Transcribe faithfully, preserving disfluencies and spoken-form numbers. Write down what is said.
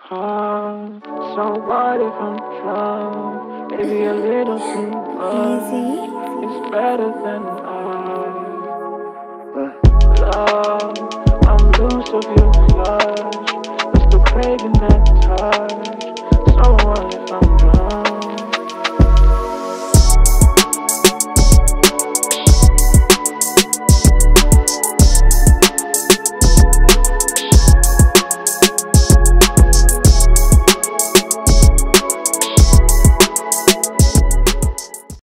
heart. So what if I'm drunk? Maybe a little too much. It's better than us. Love, I'm loose of your clutch, but still craving that touch. So what if I'm